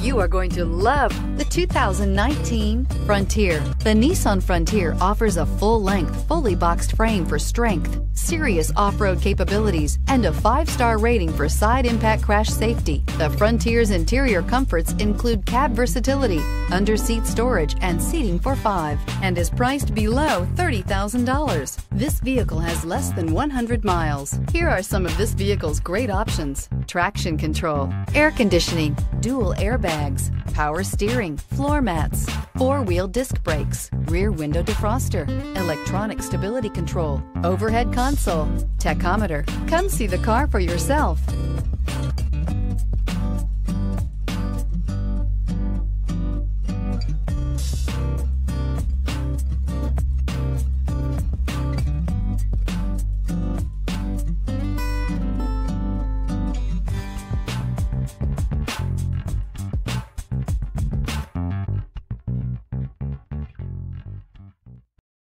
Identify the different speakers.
Speaker 1: You are going to love the 2019 Frontier. The Nissan Frontier offers a full-length, fully boxed frame for strength, serious off-road capabilities, and a 5-star rating for side impact crash safety. The Frontier's interior comforts include cab versatility, under-seat storage, and seating for 5, and is priced below $30,000. This vehicle has less than 100 miles. Here are some of this vehicle's great options: traction control, air conditioning, dual airbags, power steering, floor mats, 4-wheel disc brakes, rear window defroster, electronic stability control, overhead console, tachometer. Come see the car for yourself.